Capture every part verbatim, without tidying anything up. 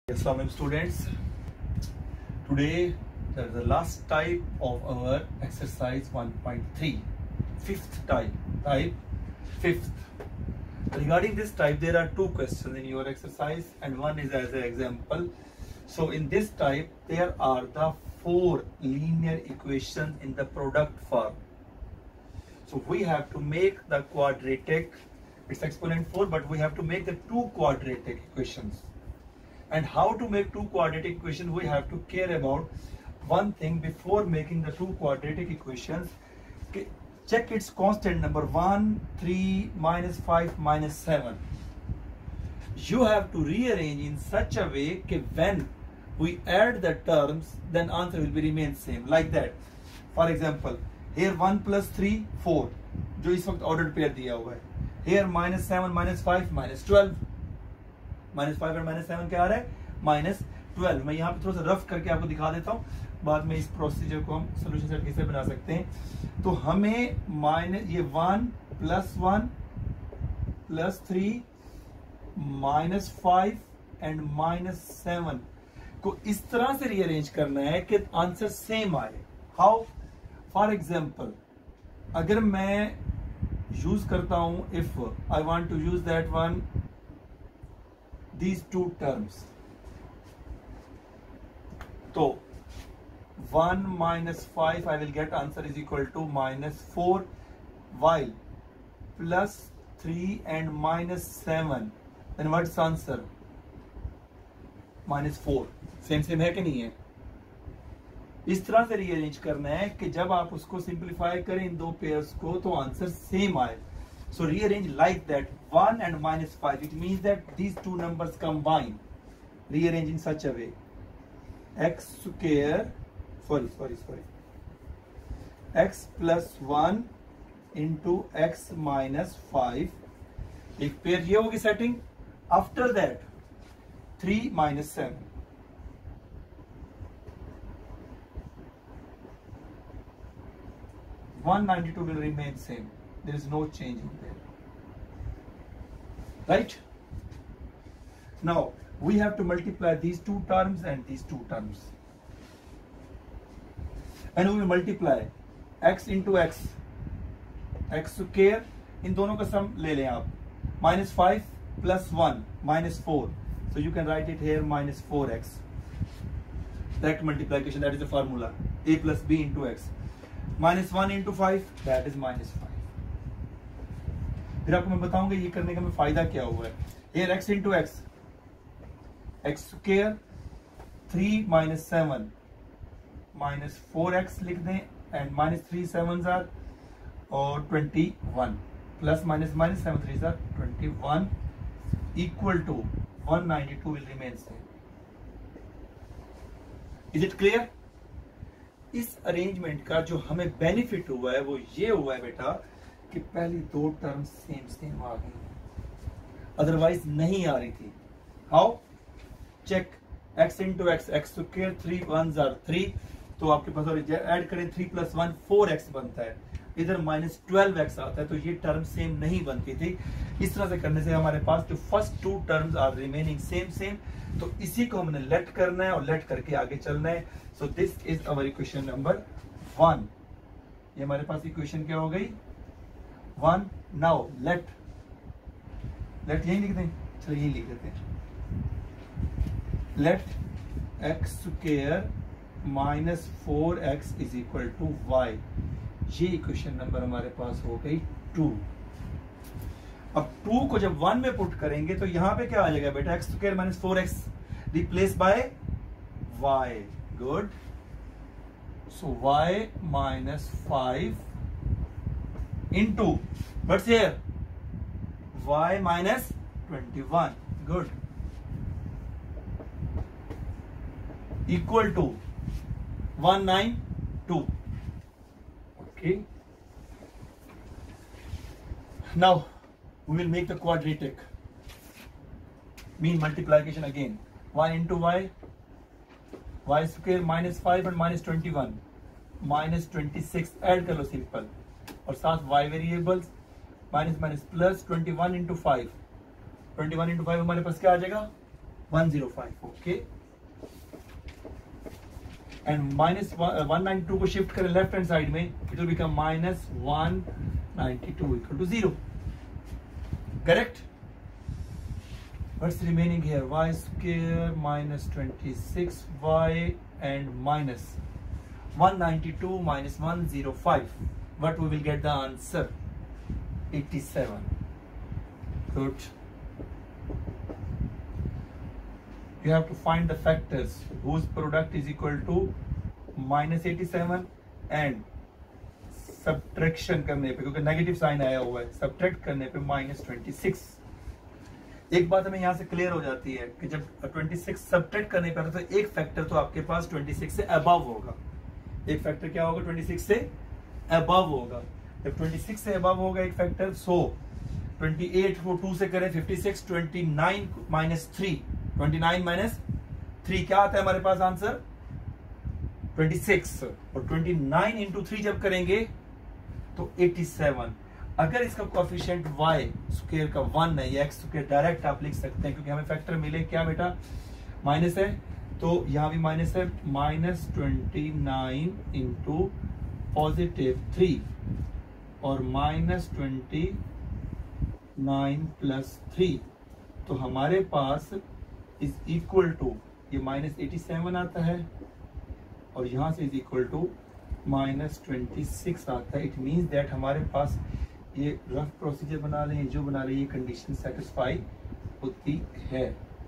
Assalamualaikum students. Today that is the last type of our exercise one point three, fifth type, type fifth. Regarding this type, there are two questions in your exercise and one is as an example. So in this type, there are the four linear equations in the product form. So we have to make the quadratic, it's exponent four, but we have to make the two quadratic equations. And how to make two quadratic equations, we have to care about one thing before making the two quadratic equations. Check its constant number one, three, minus five, minus seven. You have to rearrange in such a way that when we add the terms, then answer will be remain same, like that. For example, here one plus three, four, जो इस वक्त ordered pair दिया हुआ है. Here minus seven, minus five, minus twelve. Minus five और minus seven क्या आ रहा है? Minus twelve. मैं यहाँ पे थोड़ा सा रफ करके आपको दिखा देता हूँ, बाद में इस प्रोसीजर को हम सोल्यूशन सेट कैसे बना सकते हैं. तो हमें माइनस ये one plus one plus three minus five and minus seven को इस तरह से रीअरेंज करना है कि आंसर सेम आए. हाउ? फॉर एग्जाम्पल, अगर मैं यूज करता हूं, if I want to use that one, these two terms, so one minus five I will get answer is equal to minus four, while plus three and minus seven, then what's answer? minus four. Same same है कि नहीं है? इस तरह से rearrange करना है कि जब आप उसको सिंप्लीफाई करें इन दो पेयर्स को तो आंसर सेम आए. So rearrange like that, one and minus five. It means that these two numbers combine. Rearrange in such a way. X square, sorry, sorry, sorry. X plus one into X minus five. एक pair ये होगी setting. After that, three minus seven. one ninety-two will remain same. There is no change in there, right? Now we have to multiply these two terms and these two terms, and we will multiply x into x, x square, इन दोनों का सम ले लें आप. minus five plus one minus four, so you can write it here minus four x. Direct multiplication, that is the formula. A plus b into x. minus one into five, that is minus five. फिर आपको मैं बताऊंगा ये करने का मैं फायदा क्या हुआ है. Here x into x, x square, three minus seven minus four x लिख दें, and minus three sevens are और twenty-one, plus minus minus seven threes are twenty-one, equal to one ninety-two will remain same. Is it clear? इस arrangement का जो हमें benefit हुआ है वो ये हुआ है बेटा कि पहली दो टर्म सेम सेम आ गई, अदरवाइज नहीं आ रही थी. How? Check x into x, x square, three one जार थ्री, तो आपके पास और ऐड करें three plus one four x बनता है. इधर माइनस ट्वेल्व एक्स आता है, तो ये टर्म सेम नहीं बनती थी. इस तरह से करने से हमारे पास जो first two terms are remaining same same, तो इसी को हमने लेट करना है और लेट करके आगे चलना है. So this is our equation number one. ये हमारे पास इक्वेशन क्या हो गई? वन. नाउ लेट, लेट यही लिख दें, चलो यही लिख देते हैं. Let x square minus four x is equal to y. ये इक्वेशन नंबर हमारे पास हो गई टू. अब टू को जब वन में पुट करेंगे तो यहां पे क्या आ जाएगा बेटा? X square minus four x replace by y. Good. So y minus five into what's here? Y minus twenty-one. Good. Equal to one ninety-two. Okay. Now we will make the quadratic. Mean multiplication again. one into y, y square minus five and minus twenty-one, minus twenty-six. Add कर लो simple. और साथ y variables, minus minus plus twenty one into five, twenty one into five हमारे पास क्या आ जाएगा? one zero five. Okay. And minus one ninety-two को shift करें लेफ्ट हैंड साइड में, it will become minus one ninety-two equal to zero. Correct? What's remaining here? Y square minus twenty-six y and minus one ninety-two minus one oh five. What we will get the answer? eighty-seven. Good. You have to find the factors whose product is equal to minus eighty-seven and subtraction करने पे, क्योंकि negative sign आया हुआ है, subtract करने पे minus twenty six. एक बात हमें यहाँ से क्लियर हो जाती है कि जब छब्बीस सब्ट्रैक्ट करने पे आता है तो एक फैक्टर तो आपके पास छब्बीस से अबव होगा. एक फैक्टर क्या होगा? छब्बीस से अबव होगा. जब छब्बीस से अबव होगा एक फैक्टर, सो अट्ठाईस को टू से करें छप्पन, उनतीस माइनस थ्री, उनतीस माइनस थ्री क्या आता है हमारे पास आंसर? छब्बीस. और उनतीस इंटू थ्री जब करेंगे तो सत्तासी. अगर इसका कोएफिशिएंट y स्क्वायर का वन है या x स्क्वायर डायरेक्ट आप लिख सकते हैं, क्योंकि हमें फैक्टर मिले क्या बेटा? माइनस है, तो यहां भी माइनस है. Minus twenty nine into positive three और minus twenty nine plus three, तो हमारे पास इज इक्वल टू ये माइनस एटी सेवन आता है और यहां से is equal to minus twenty six आता है. इट मीन्स दैट हमारे पास ये रफ प्रोसीजर बना लें, जो बना लें, ये कंडीशन सेटिस्फाई होती है.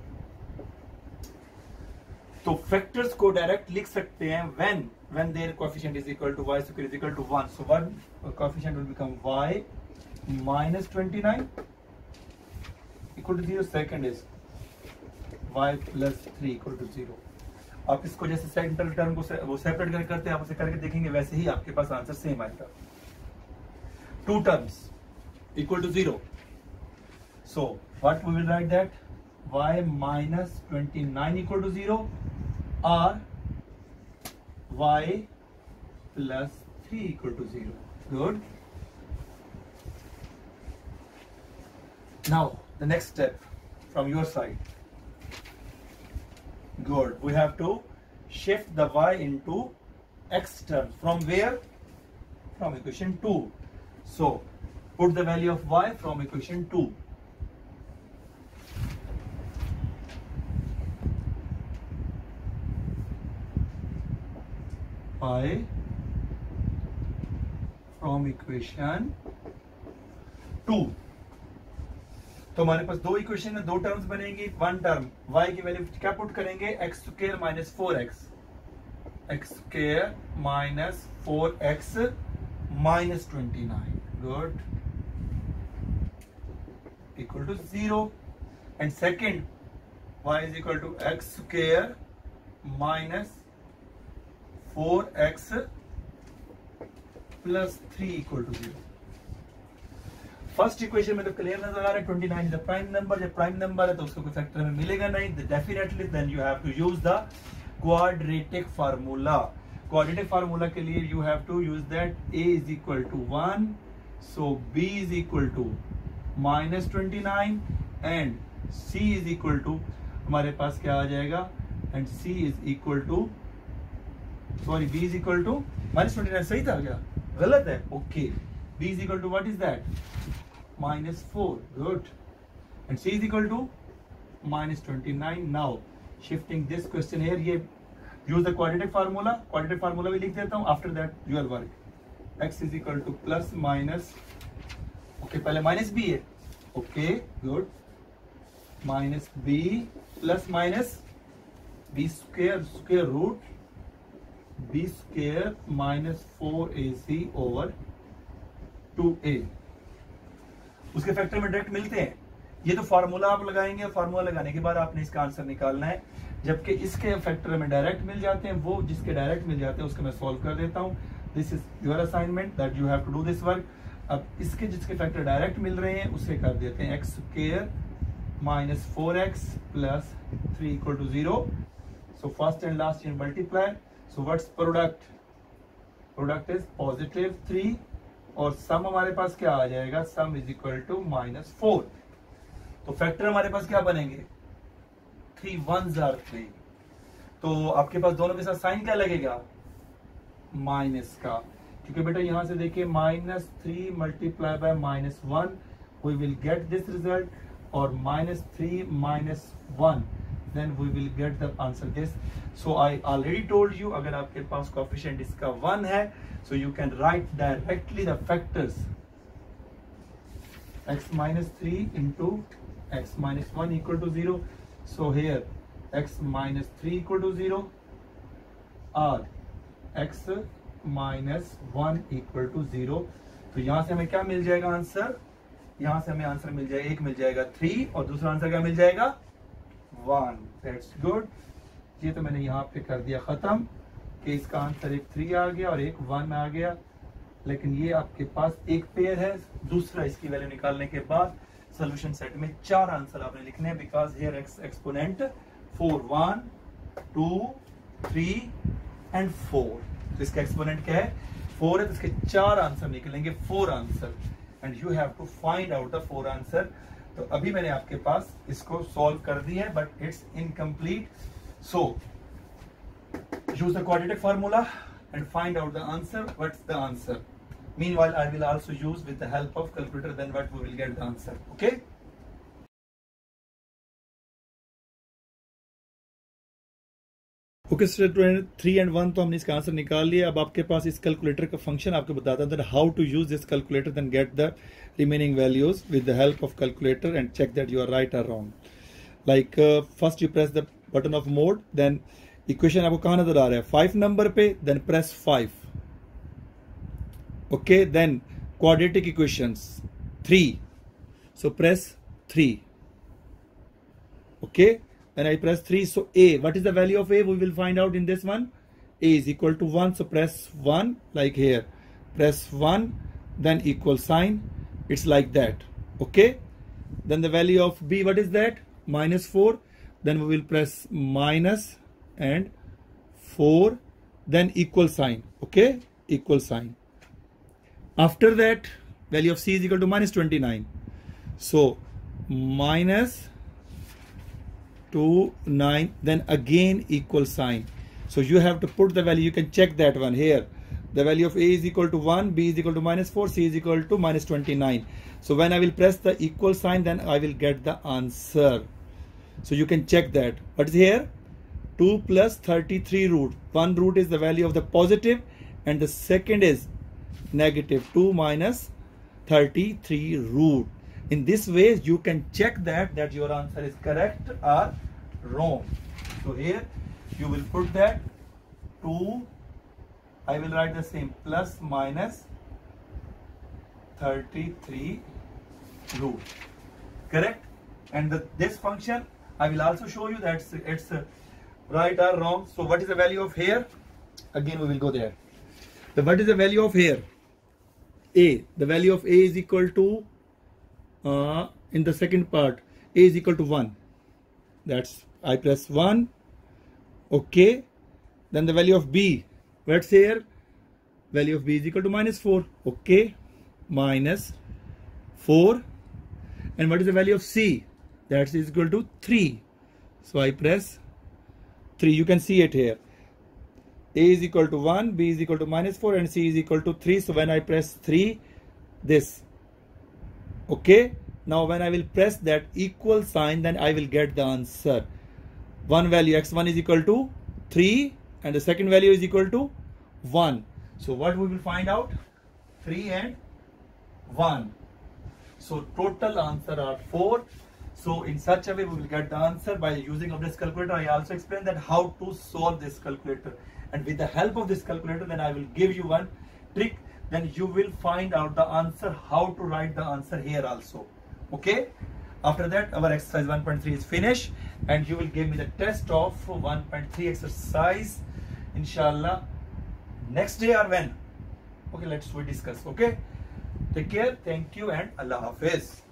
तो फैक्टर्स को डायरेक्ट लिख सकते हैं when when there coefficient is equal to y square is equal to one. So one coefficient will become y minus twenty-nine equal to zero. Second is y plus three equal to zero. आप इसको जैसे central term को से, वो separate कर करते हैं, आप उसे करके देखेंगे, वैसे ही आपके पास आंसर सेम आएगा. Two terms equal to zero. So what we will write that? y minus twenty-nine equal to zero or y plus three equal to zero. Good. Now the next step from your side. Good. We have to shift the y into x terms. From where? From equation two. So put the value of y from equation two. Y from equation two. तो हमारे पास दो equation है, दो terms बनेंगी. One term y की value क्या put करेंगे? X square minus four x, x square minus four x minus twenty nine. Good. Equal to zero. And second y is equal to x square minus four x plus three equal to zero. First equation में तो clear नजर आ रहा है, twenty nine is the prime number. जब prime number है तो उसको कोई फैक्टर में मिलेगा नहीं. Definitely then you have to use the quadratic formula. Quadratic formula के लिए you have to use that a is equal to one, so b is equal to minus twenty nine and c is equal to हमारे पास क्या आ जाएगा? And c is equal to sorry b is equal to minus twenty nine. सही था क्या? गलत है. Okay. b is equal to what is that? Minus four. Good. And c is equal to minus twenty-nine. Now shifting this question here, ये use the quadratic formula. Quadratic formula भी लिख देता हूँ. After that your work. x is equal to plus minus. Okay, पहले minus b है. Okay, good. Minus b plus minus b square square root b square minus four ac over two a. उसके फैक्टर में direct मिलते हैं. ये तो formula आप लगाएंगे, फार्मूला लगाने के बाद आपने इसका आंसर निकालना है. जबकि इसके फैक्टर में डायरेक्ट मिल जाते हैं, वो जिसके डायरेक्ट मिल जाते हैं उसको मैं सॉल्व कर देता हूं. This is your assignment that you have to do this work. अब इसके जिसके फैक्टर डायरेक्ट मिल रहे हैं उसे कर देते हैं x square minus four x plus three equal to zero. So first and last इन multiply. So what's product? Product is positive three और सम हमारे पास क्या आ जाएगा? Sum is equal to minus four. तो फैक्टर हमारे पास क्या बनेंगे? थ्री वन जार थ्री, तो आपके पास दोनों के साथ साइन क्या लगेगा, माइनस का, क्योंकि बेटा यहां से देखिए minus three multiply by minus one, we will get this result, और minus three minus one, then we will get the answer this. So I already told you, अगर आपके पास coefficient इसका वन है, so you can write directly the factors x minus three into x minus one equal to zero. So here x minus three equal to zero or x minus one equal to zero. तो यहाँ से हमें क्या मिल जाएगा answer, यहाँ से हमें answer मिल जाएगा, एक मिल जाएगा थ्री और दूसरा आंसर क्या मिल जाएगा, वन. That's good. ये तो मैंने यहाँ पे कर दिया खत्म कि इसका आंसर एक थ्री आ गया और एक वन आ गया, लेकिन ये आपके पास एक पेयर है. दूसरा इसकी वैल्यू निकालने के बाद सोल्यूशन सेट में चार आंसर आपने लिखने हैं, because here x exponent four, one two three and four. तो इसका एक्सपोनेंट क्या है, फोर है, तो इसके चार आंसर निकलेंगे, four answer, and you have to find out the four answer. तो अभी मैंने आपके पास इसको सॉल्व कर दिया है, but it's incomplete. So use the quadratic formula and find out the answer. What's the answer? Meanwhile I will also use with the help of calculator, then what we will get the answer. Okay, okay student, three and one तो हमने इसका answer निकाल लिया. अब आपके पास इस calculator का function आपको बताता है how to use this calculator, then get the remaining values with the help of calculator and check that you are right or wrong. Like uh, first you press the button of mode, then equation आपको कहाँ नजर आ रहा है, five number पे, then press five. Okay, then quadratic equations three, so press three. Okay, then I press three, so A, what is the value of A? We will find out in this one. A is equal to one, so press one, like here, press one, then equal sign. It's like that. Okay, then the value of B, what is that, minus four, then we will press minus and four, then equal sign. Okay, equal sign. After that value of C is equal to minus twenty-nine, so minus two nine, then again equal sign. So you have to put the value, you can check that one here. The value of A is equal to one, B is equal to minus four, C is equal to minus twenty-nine. So when I will press the equal sign, then I will get the answer. So you can check that. What is here? two plus thirty-three root. One root is the value of the positive and the second is negative. two minus thirty-three root. In this way, you can check that, that your answer is correct or wrong. So here you will put that two, I will write the same, plus minus thirty-three root, correct? And the, this function I will also show you that it's, it's uh, right or wrong. So what is the value of here? Again we will go there. So what is the value of here? A, the value of A is equal to uh, in the second part, A is equal to one. That's, I press one. Okay, then the value of B, what's here? Value of B is equal to minus four. Okay, minus four. And what is the value of C? That is equal to three. So I press three. You can see it here. A is equal to one, B is equal to minus four, and C is equal to three. So when I press three, this. Okay, now when I will press that equal sign, then I will get the answer. One value, x one is equal to three, and the second value is equal to one. So what we will find out? three and one. So total answer are four. So in such a way we will get the answer by using of this calculator. I also explained that how to solve this calculator, and with the help of this calculator, then I will give you one trick, then you will find out the answer, how to write the answer here also. Okay, after that our exercise one point three is finished, and you will give me the test of one point three exercise, inshallah, next day or when. Okay, let's we discuss. Okay, take care, thank you, and Allah Hafiz.